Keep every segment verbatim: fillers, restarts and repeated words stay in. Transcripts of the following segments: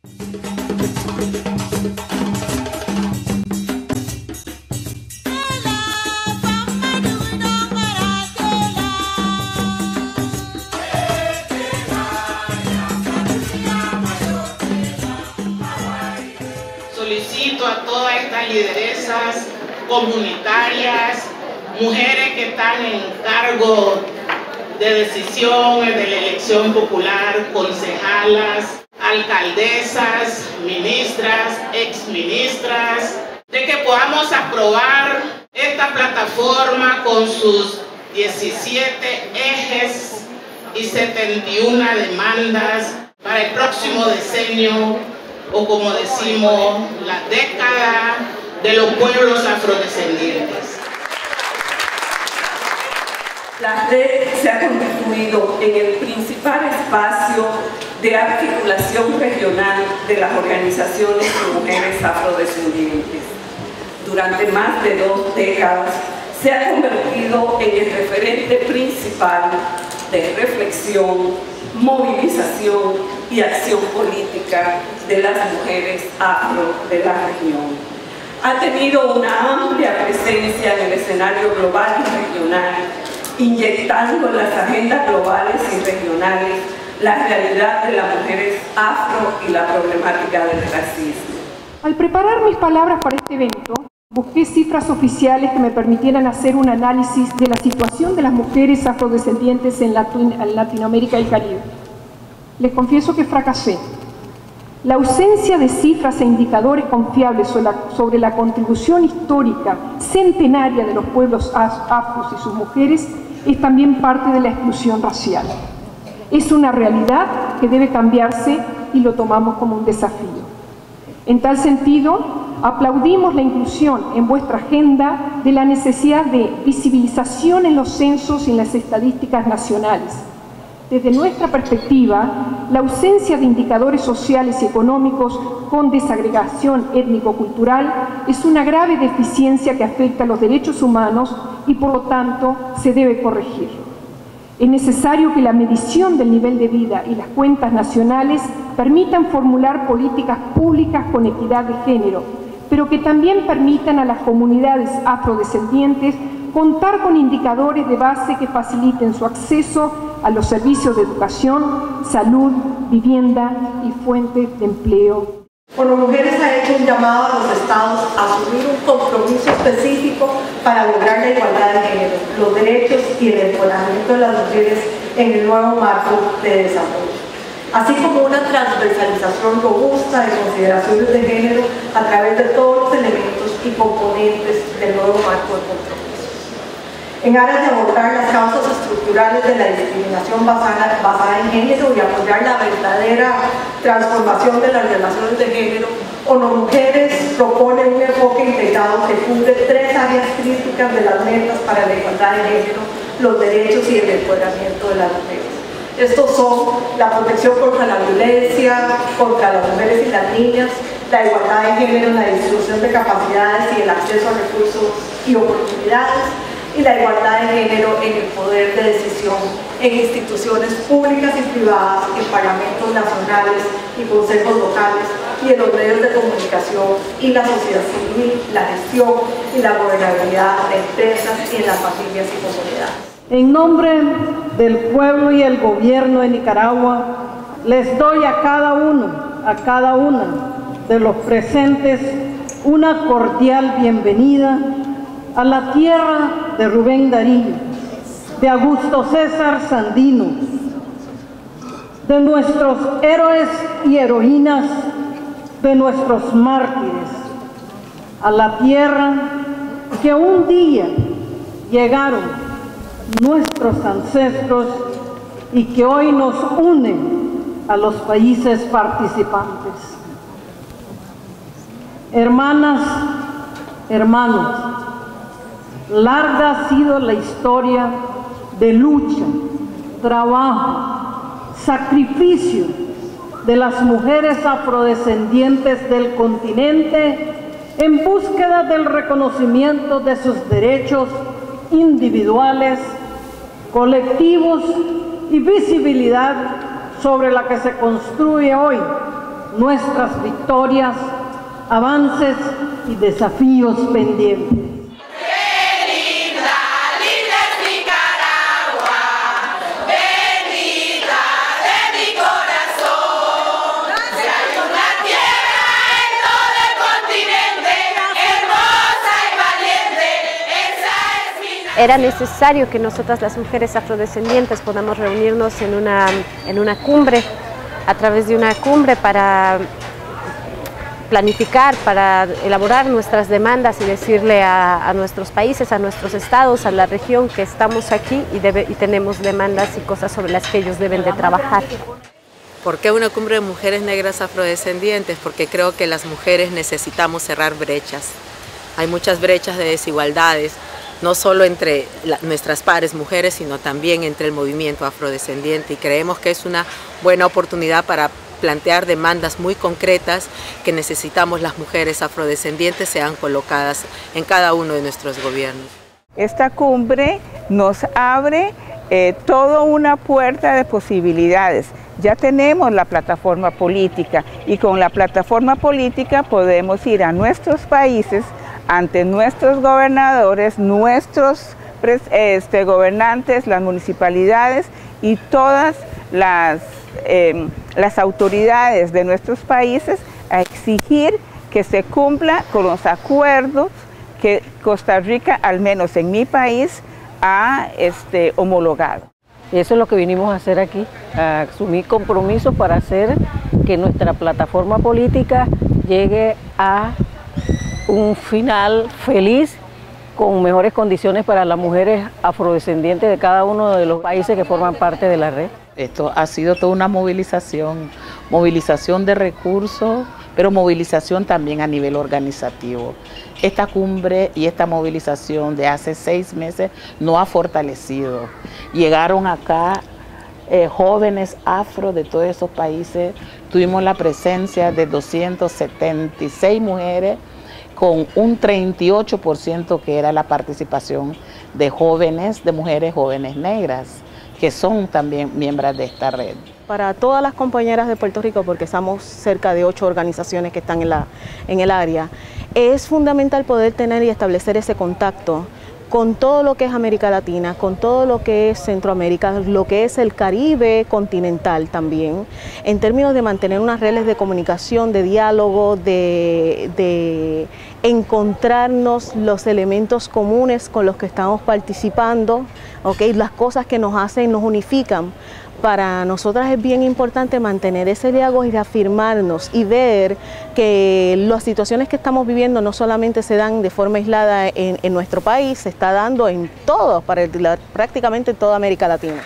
Solicito a todas estas lideresas comunitarias, mujeres que están en cargo de decisiones de la elección popular, concejalas, alcaldesas, ministras, exministras, de que podamos aprobar esta plataforma con sus diecisiete ejes y setenta y una demandas para el próximo decenio, o como decimos, la década de los pueblos afrodescendientes. La red se ha constituido en el principal espacio de articulación regional de las organizaciones de mujeres afrodescendientes. Durante más de dos décadas se ha convertido en el referente principal de reflexión, movilización y acción política de las mujeres afro de la región. Ha tenido una amplia presencia en el escenario global y regional, inyectando en las agendas globales y regionales la realidad de las mujeres afro y la problemática del racismo. Al preparar mis palabras para este evento, busqué cifras oficiales que me permitieran hacer un análisis de la situación de las mujeres afrodescendientes en Latinoamérica y el Caribe. Les confieso que fracasé. La ausencia de cifras e indicadores confiables sobre la, sobre la contribución histórica centenaria de los pueblos afros y sus mujeres es también parte de la exclusión racial. Es una realidad que debe cambiarse y lo tomamos como un desafío. En tal sentido, aplaudimos la inclusión en vuestra agenda de la necesidad de visibilización en los censos y en las estadísticas nacionales. Desde nuestra perspectiva, la ausencia de indicadores sociales y económicos con desagregación étnico-cultural es una grave deficiencia que afecta a los derechos humanos y por lo tanto se debe corregir. Es necesario que la medición del nivel de vida y las cuentas nacionales permitan formular políticas públicas con equidad de género, pero que también permitan a las comunidades afrodescendientes contar con indicadores de base que faciliten su acceso a los servicios de educación, salud, vivienda y fuentes de empleo. ONU Mujeres ha hecho un llamado a los estados a asumir un compromiso específico para lograr la igualdad de género, los derechos y el empoderamiento de las mujeres en el nuevo marco de desarrollo, así como una transversalización robusta de consideraciones de género a través de todos los elementos y componentes del nuevo marco de compromiso. En aras de abordar las causas estructurales de la discriminación basada, basada en género y apoyar la verdadera transformación de las relaciones de género, ONU Mujeres propone un enfoque integrado que cubre tres áreas críticas de las metas para la igualdad de género, los derechos y el empoderamiento de las mujeres. Estos son la protección contra la violencia, contra las mujeres y las niñas, la igualdad de género en la distribución de capacidades y el acceso a recursos y oportunidades, y la igualdad de género en el poder de decisión en instituciones públicas y privadas, en parlamentos nacionales y consejos locales, y en los medios de comunicación y la sociedad civil, la gestión y la gobernabilidad de empresas y en las familias y comunidades. En nombre del pueblo y el gobierno de Nicaragua, les doy a cada uno, a cada una de los presentes una cordial bienvenida a la tierra de Rubén Darío, de Augusto César Sandino, de nuestros héroes y heroínas, de nuestros mártires, a la tierra que un día llegaron nuestros ancestros y que hoy nos une a los países participantes. Hermanas, hermanos, larga ha sido la historia de lucha, trabajo, sacrificio de las mujeres afrodescendientes del continente en búsqueda del reconocimiento de sus derechos individuales, colectivos y visibilidad sobre la que se construye hoy nuestras victorias, avances y desafíos pendientes. Era necesario que nosotras las mujeres afrodescendientes podamos reunirnos en una, en una cumbre, a través de una cumbre para planificar, para elaborar nuestras demandas y decirle a, a nuestros países, a nuestros estados, a la región que estamos aquí y, debe, y tenemos demandas y cosas sobre las que ellos deben de trabajar. ¿Por qué una cumbre de mujeres negras afrodescendientes? Porque creo que las mujeres necesitamos cerrar brechas. Hay muchas brechas de desigualdades, no solo entre la, nuestras pares mujeres, sino también entre el movimiento afrodescendiente, y creemos que es una buena oportunidad para plantear demandas muy concretas que necesitamos las mujeres afrodescendientes sean colocadas en cada uno de nuestros gobiernos. Esta cumbre nos abre eh, toda una puerta de posibilidades. Ya tenemos la plataforma política y con la plataforma política podemos ir a nuestros países ante nuestros gobernadores, nuestros este, gobernantes, las municipalidades y todas las, eh, las autoridades de nuestros países a exigir que se cumpla con los acuerdos que Costa Rica, al menos en mi país, ha este, homologado. Eso es lo que vinimos a hacer aquí, a asumir compromisos para hacer que nuestra plataforma política llegue a un final feliz con mejores condiciones para las mujeres afrodescendientes de cada uno de los países que forman parte de la red. Esto ha sido toda una movilización, movilización de recursos, pero movilización también a nivel organizativo. Esta cumbre y esta movilización de hace seis meses nos ha fortalecido. Llegaron acá eh, jóvenes afro de todos esos países, tuvimos la presencia de doscientas setenta y seis mujeres, con un treinta y ocho por ciento que era la participación de jóvenes, de mujeres jóvenes negras, que son también miembros de esta red. Para todas las compañeras de Puerto Rico, porque somos cerca de ocho organizaciones que están en, la, en el área, es fundamental poder tener y establecer ese contacto con todo lo que es América Latina, con todo lo que es Centroamérica, lo que es el Caribe continental también, en términos de mantener unas redes de comunicación, de diálogo, de, de encontrarnos los elementos comunes con los que estamos participando, ¿okay? Las cosas que nos hacen, nos unifican. Para nosotras es bien importante mantener ese diálogo y reafirmarnos y ver que las situaciones que estamos viviendo no solamente se dan de forma aislada en, en nuestro país, se está dando en todo, para la, prácticamente en toda América Latina.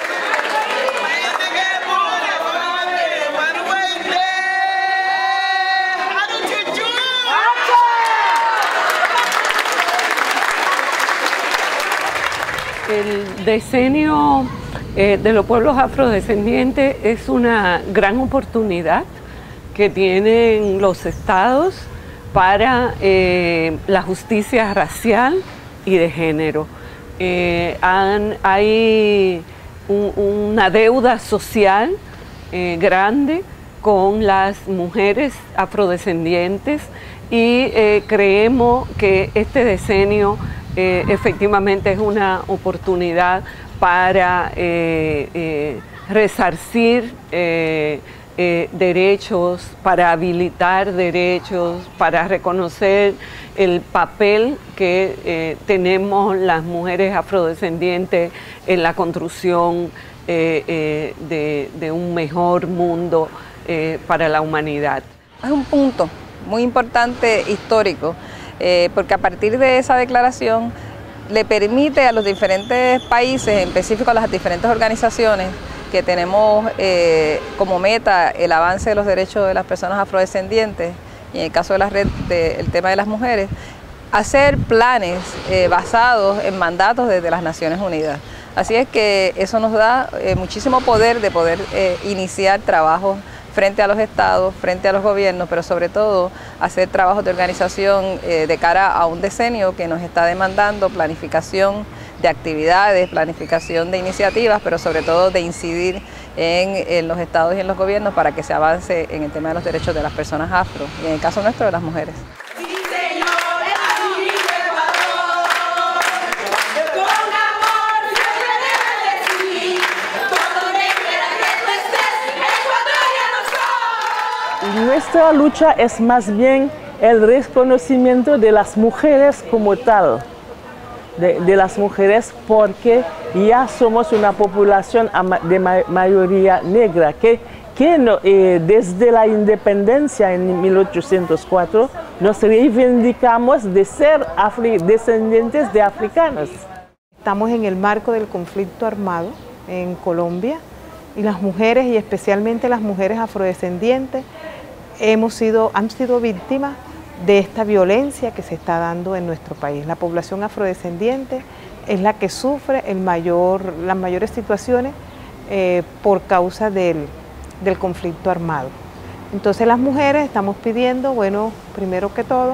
El decenio eh, de los pueblos afrodescendientes es una gran oportunidad que tienen los estados para eh, la justicia racial y de género. Eh, han, hay un, una deuda social eh, grande con las mujeres afrodescendientes y eh, creemos que este decenio Eh, efectivamente es una oportunidad para eh, eh, resarcir eh, eh, derechos, para habilitar derechos, para reconocer el papel que eh, tenemos las mujeres afrodescendientes en la construcción eh, eh, de, de un mejor mundo eh, para la humanidad. Es un punto muy importante histórico. Eh, porque a partir de esa declaración le permite a los diferentes países, en específico a las diferentes organizaciones que tenemos eh, como meta el avance de los derechos de las personas afrodescendientes, y en el caso de la red del tema de las mujeres, hacer planes eh, basados en mandatos desde las Naciones Unidas. Así es que eso nos da eh, muchísimo poder de poder eh, iniciar trabajos frente a los estados, frente a los gobiernos, pero sobre todo hacer trabajos de organización eh, de cara a un decenio que nos está demandando planificación de actividades, planificación de iniciativas, pero sobre todo de incidir en, en los estados y en los gobiernos para que se avance en el tema de los derechos de las personas afro y en el caso nuestro de las mujeres. Nuestra lucha es más bien el reconocimiento de las mujeres como tal, de, de las mujeres porque ya somos una población de ma mayoría negra, que, que no, eh, desde la independencia en mil ochocientos cuatro nos reivindicamos de ser descendientes de africanos. Estamos en el marco del conflicto armado en Colombia y las mujeres, y especialmente las mujeres afrodescendientes, hemos sido, han sido víctimas de esta violencia que se está dando en nuestro país. La población afrodescendiente es la que sufre el mayor, las mayores situaciones eh, por causa del, del conflicto armado. Entonces las mujeres estamos pidiendo, bueno, primero que todo,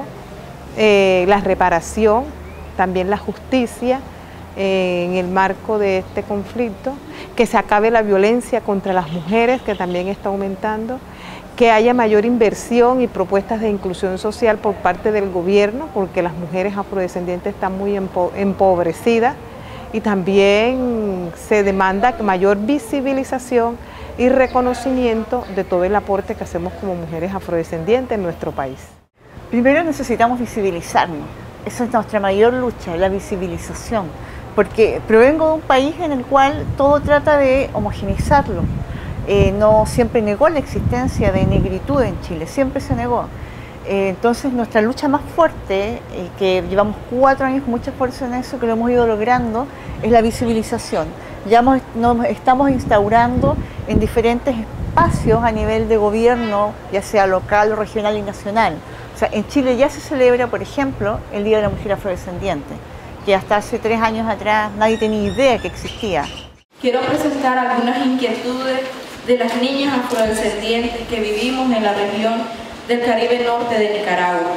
eh, la reparación, también la justicia eh, en el marco de este conflicto, que se acabe la violencia contra las mujeres, que también está aumentando, que haya mayor inversión y propuestas de inclusión social por parte del gobierno, porque las mujeres afrodescendientes están muy empo empobrecidas, y también se demanda mayor visibilización y reconocimiento de todo el aporte que hacemos como mujeres afrodescendientes en nuestro país. Primero necesitamos visibilizarnos, esa es nuestra mayor lucha, la visibilización, porque provengo de un país en el cual todo trata de homogeneizarlo. Eh, no siempre negó la existencia de negritud en Chile, siempre se negó. Eh, entonces nuestra lucha más fuerte, eh, que llevamos cuatro años con mucha fuerza en eso, que lo hemos ido logrando, es la visibilización. Ya hemos, nos estamos instaurando en diferentes espacios a nivel de gobierno, ya sea local, regional y nacional. O sea, en Chile ya se celebra, por ejemplo, el Día de la Mujer Afrodescendiente, que hasta hace tres años atrás nadie tenía idea que existía. Quiero presentar algunas inquietudes de las niñas afrodescendientes que vivimos en la región del Caribe Norte de Nicaragua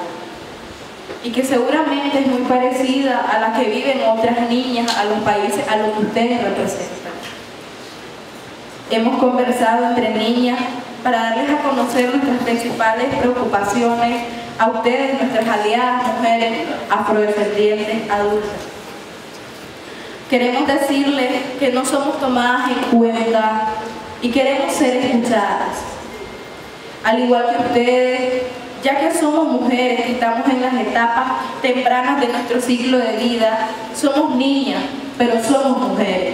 y que seguramente es muy parecida a la que viven otras niñas a los países a los que ustedes representan. Hemos conversado entre niñas para darles a conocer nuestras principales preocupaciones a ustedes, nuestras aliadas mujeres afrodescendientes adultas. Queremos decirles que no somos tomadas en cuenta y queremos ser escuchadas, al igual que ustedes, ya que somos mujeres que estamos en las etapas tempranas de nuestro ciclo de vida. Somos niñas, pero somos mujeres.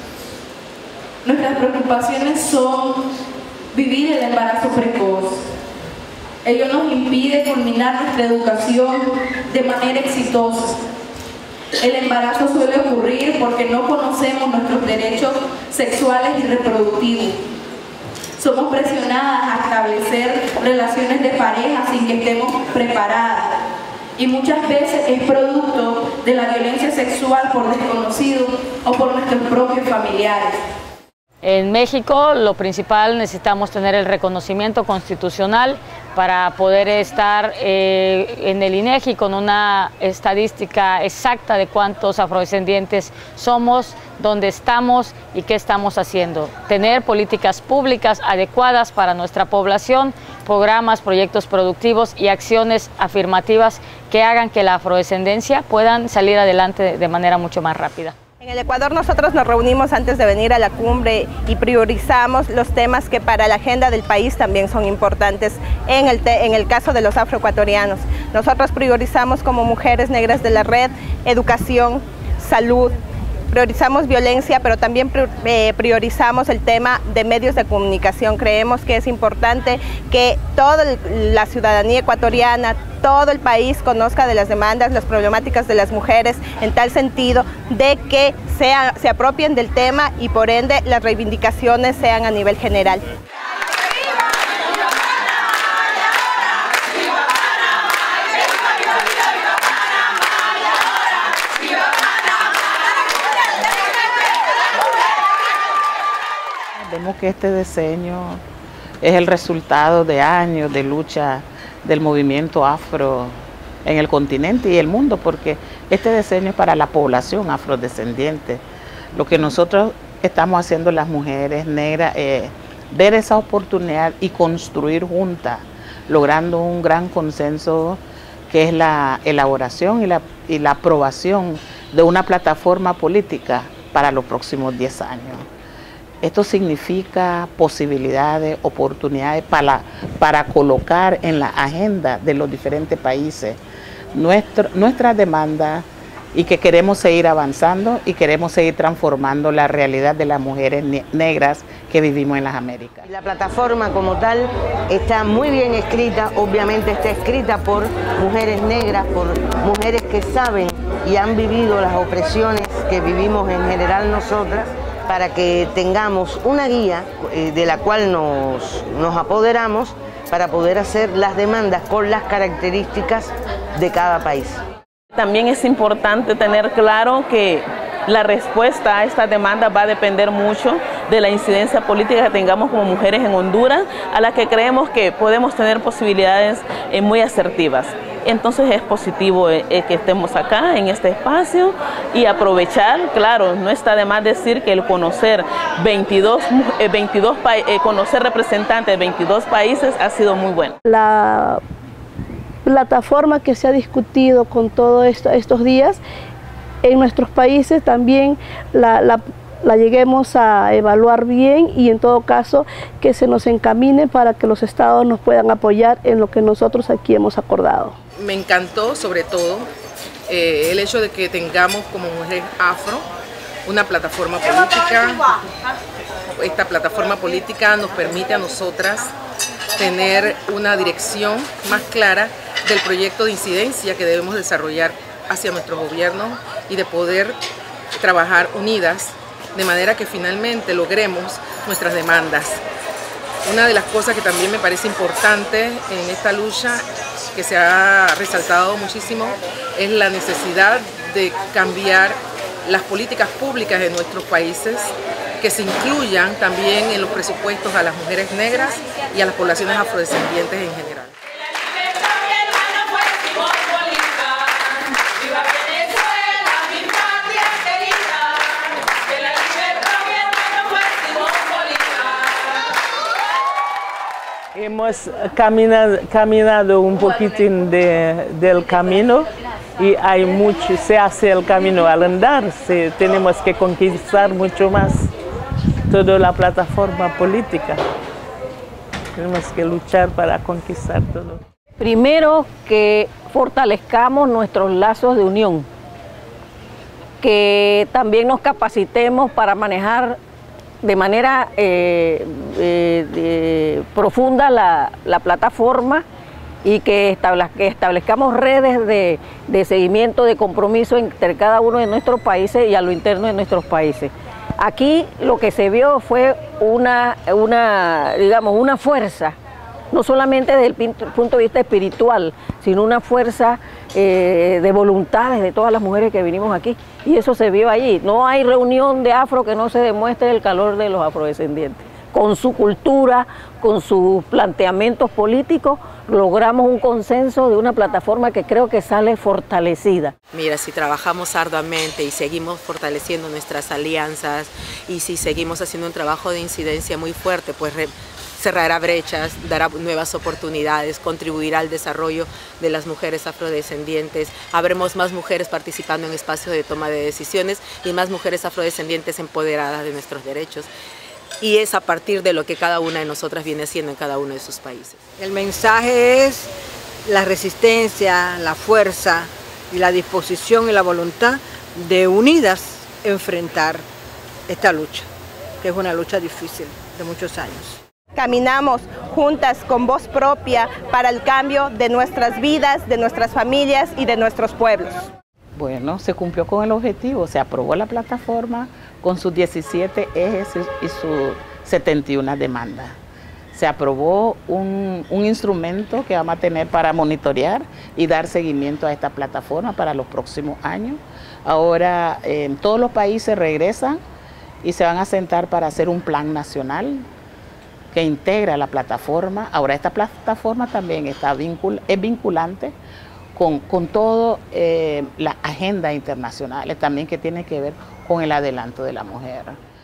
Nuestras preocupaciones son vivir el embarazo precoz. Ello nos impide culminar nuestra educación de manera exitosa. El embarazo suele ocurrir porque no conocemos nuestros derechos sexuales y reproductivos. Somos presionadas a establecer relaciones de pareja sin que estemos preparadas. Y muchas veces es producto de la violencia sexual por desconocidos o por nuestros propios familiares. En México, lo principal, necesitamos tener el reconocimiento constitucional para poder estar eh, en el INEGI con una estadística exacta de cuántos afrodescendientes somos, dónde estamos y qué estamos haciendo. Tener políticas públicas adecuadas para nuestra población, programas, proyectos productivos y acciones afirmativas que hagan que la afrodescendencia puedan salir adelante de manera mucho más rápida. En el Ecuador nosotros nos reunimos antes de venir a la cumbre y priorizamos los temas que para la agenda del país también son importantes en el, en el caso de los afroecuatorianos. Nosotros priorizamos como mujeres negras de la red, educación, salud, priorizamos violencia, pero también priorizamos el tema de medios de comunicación. Creemos que es importante que toda la ciudadanía ecuatoriana, todo el país conozca de las demandas, las problemáticas de las mujeres, en tal sentido de que sea, se apropien del tema y por ende las reivindicaciones sean a nivel general. Vemos que este diseño es el resultado de años de lucha del movimiento afro en el continente y el mundo, porque este diseño es para la población afrodescendiente. Lo que nosotros que estamos haciendo las mujeres negras, eh, ver esa oportunidad y construir juntas, logrando un gran consenso que es la elaboración y la, y la aprobación de una plataforma política para los próximos diez años. Esto significa posibilidades, oportunidades para, para colocar en la agenda de los diferentes países nuestro, nuestras demandas y que queremos seguir avanzando y queremos seguir transformando la realidad de las mujeres negras que vivimos en las Américas. La plataforma como tal está muy bien escrita, obviamente está escrita por mujeres negras, por mujeres que saben y han vivido las opresiones que vivimos en general nosotras, para que tengamos una guía eh, de la cual nos, nos apoderamos para poder hacer las demandas con las características de cada país. También es importante tener claro que la respuesta a esta demanda va a depender mucho de la incidencia política que tengamos como mujeres en Honduras, a la que creemos que podemos tener posibilidades eh, muy asertivas. Entonces es positivo eh, que estemos acá en este espacio y aprovechar, claro, no está de más decir que el conocer veintidós, eh, veintidós eh, conocer representantes de veintidós países ha sido muy bueno. La plataforma que se ha discutido con todos esto, estos días en nuestros países también la, la, la lleguemos a evaluar bien y en todo caso que se nos encamine para que los estados nos puedan apoyar en lo que nosotros aquí hemos acordado. Me encantó sobre todo eh, el hecho de que tengamos como mujeres afro una plataforma política. Esta plataforma política nos permite a nosotras tener una dirección más clara del proyecto de incidencia que debemos desarrollar hacia nuestro gobierno y de poder trabajar unidas de manera que finalmente logremos nuestras demandas. Una de las cosas que también me parece importante en esta lucha, que se ha resaltado muchísimo, es la necesidad de cambiar las políticas públicas de nuestros países, que se incluyan también en los presupuestos a las mujeres negras y a las poblaciones afrodescendientes en general. Hemos caminado, caminado un poquitín de, del camino y hay mucho, se hace el camino al andar, se, tenemos que conquistar mucho más toda la plataforma política. Tenemos que luchar para conquistar todo. Primero, que fortalezcamos nuestros lazos de unión, que también nos capacitemos para manejar de manera eh, eh, eh, profunda la, la plataforma y que, establez, que establezcamos redes de, de seguimiento, de compromiso entre cada uno de nuestros países y a lo interno de nuestros países. Aquí lo que se vio fue una, una, digamos, una fuerza, no solamente desde el punto de vista espiritual, sino una fuerza eh, de voluntades de todas las mujeres que vinimos aquí. Y eso se vio allí. No hay reunión de afro que no se demuestre el calor de los afrodescendientes. Con su cultura, con sus planteamientos políticos, logramos un consenso de una plataforma que creo que sale fortalecida. Mira, si trabajamos arduamente y seguimos fortaleciendo nuestras alianzas y si seguimos haciendo un trabajo de incidencia muy fuerte, pues cerrará brechas, dará nuevas oportunidades, contribuirá al desarrollo de las mujeres afrodescendientes. Habremos más mujeres participando en espacios de toma de decisiones y más mujeres afrodescendientes empoderadas de nuestros derechos. Y es a partir de lo que cada una de nosotras viene haciendo en cada uno de sus países. El mensaje es la resistencia, la fuerza y la disposición y la voluntad de unidas enfrentar esta lucha, que es una lucha difícil de muchos años. Caminamos juntas con voz propia para el cambio de nuestras vidas, de nuestras familias y de nuestros pueblos. Bueno, se cumplió con el objetivo, se aprobó la plataforma con sus diecisiete ejes y sus setenta y una demandas. Se aprobó un, un instrumento que vamos a tener para monitorear y dar seguimiento a esta plataforma para los próximos años. Ahora eh, todos los países regresan y se van a sentar para hacer un plan nacional que integra la plataforma. Ahora esta plataforma también está vincul es vinculante con, con todas eh, las agendas internacionales también que tienen que ver con el adelanto de la mujer.